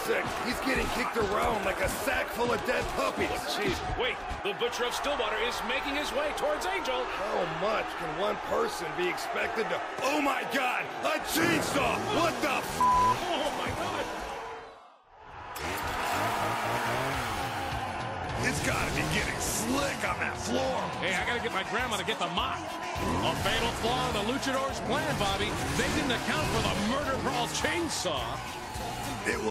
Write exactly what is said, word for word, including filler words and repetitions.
sick. He's getting kicked around like a sack full of dead puppies. Oh, jeez. Wait, the Butcher of Stillwater is making his way towards Angel. How much can one person be expected to... Oh, my God! A chainsaw! What the f... Oh, my God. It's gotta be getting slick on that floor. Hey, I gotta get my grandma to get the mop. A fatal flaw in the Luchadors' plan, Bobby. They didn't account for the murder brawl chainsaw. It